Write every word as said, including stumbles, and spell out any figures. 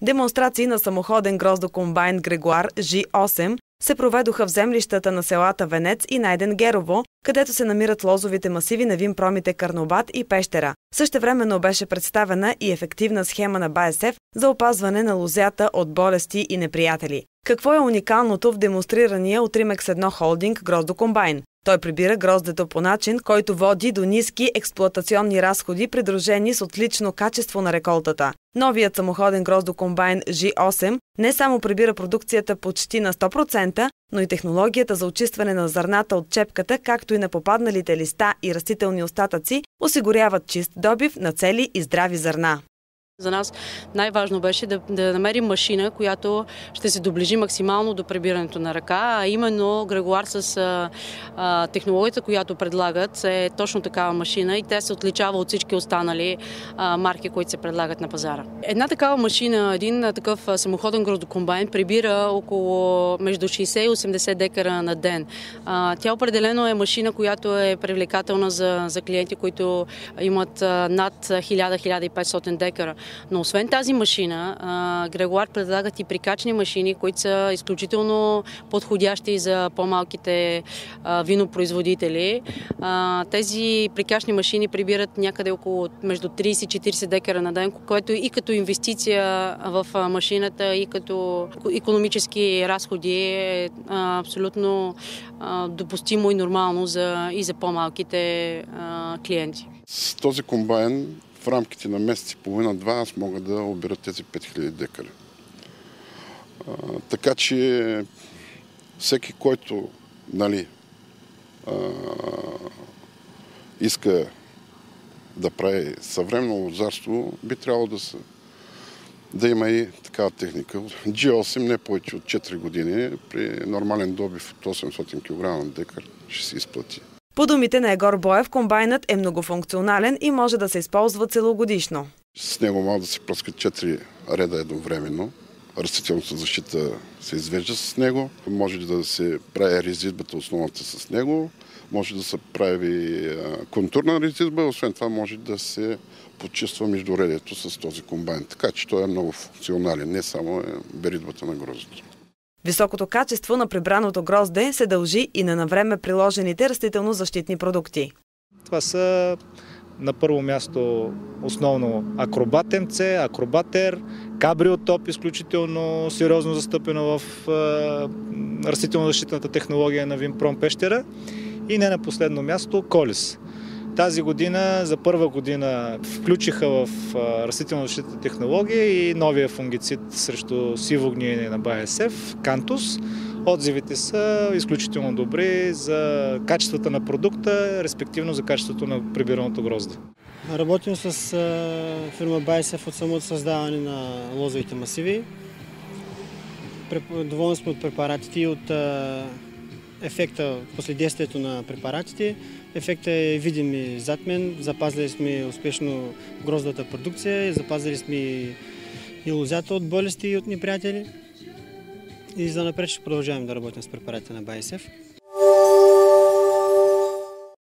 Демонстрации на самоходен гроздокомбайн Грегоар Жи осем се проведоха в землищата на селата Венец и Найден Герово, където се намират лозовите масиви на винпромите Карнобат и Пещера. Същевременно беше представена и ефективна схема на Б А С Ф за опазване на лозята от болести и неприятели. Какво е уникалното в демонстрирания от Римекс едно холдинг гроздокомбайн? Той прибира гроздето по начин, който води до ниски експлоатационни разходи, придружени с отлично качество на реколтата. Новият самоходен гроздокомбайн Жи осем не само прибира продукцията почти на сто процента, но и технологията за очистване на зърната от чепката, както и на попадналите листа и растителни остатъци, осигуряват чист добив на цели и здрави зърна. За нас най-важно беше да, да намерим машина, която ще се доближи максимално до прибирането на ръка, а именно Грегоар с а, а, технологията, която предлагат, е точно такава машина и тя се отличава от всички останали а, марки, които се предлагат на пазара. Една такава машина, един такъв самоходен гроздокомбайн прибира около между шейсет и осемдесет декара на ден. А, тя определено е машина, която е привлекателна за, за клиенти, които имат а, над хиляда до хиляда и петстотин декара. Но освен тази машина, Грегоар предлагат и прикачни машини, които са изключително подходящи за по-малките винопроизводители. Тези прикачни машини прибират някъде около между трийсет и четирийсет декара на ден, което и като инвестиция в машината, и като икономически разходи е абсолютно допустимо и нормално за, и за по-малките клиенти. С този комбайн в рамките на месец и половина-два аз мога да обера тези пет хиляди декара. А, така че всеки, който нали, а, иска да прави съвременно лозарство, би трябвало да, се, да има и такава техника. Джи осем не повече от четири години при нормален добив от осемстотин килограма на декар ще се изплати. По думите на Егор Боев, комбайнът е многофункционален и може да се използва целогодишно. С него могат да се пръскат четири реда едновременно. Растителната защита се извежда с него. Може да се прави резидбата, основата с него. Може да се прави контурна резидба. Освен това може да се почиства междуредието с този комбайн. Така че той е много функционален, не само беритбата на гроздето. Високото качество на прибраното грозде се дължи и на навреме приложените растително-защитни продукти. Това са на първо място основно Акробат М С, Акробатер, Кабриотоп, изключително сериозно застъпено в растително-защитната технология на Винпром Пещера, и не на последно място Колес. Тази година, за първа година, включиха в растително-защитната технология и новия фунгицид срещу сиво гниене на Б А С Ф, Кантус. Отзивите са изключително добри за качествата на продукта, респективно за качеството на прибираното грозде. Работим с фирма Б А С Ф от самото създаване на лозовите масиви. Доволни сме от препаратите и от ефекта, последствието на препаратите. Ефектът е видим и зад мен. Запазили сме успешно гроздовата продукция, запазили сме и лозята от болести и от неприятели. И за напред ще продължаваме да работим с препаратите на Б А С Ф.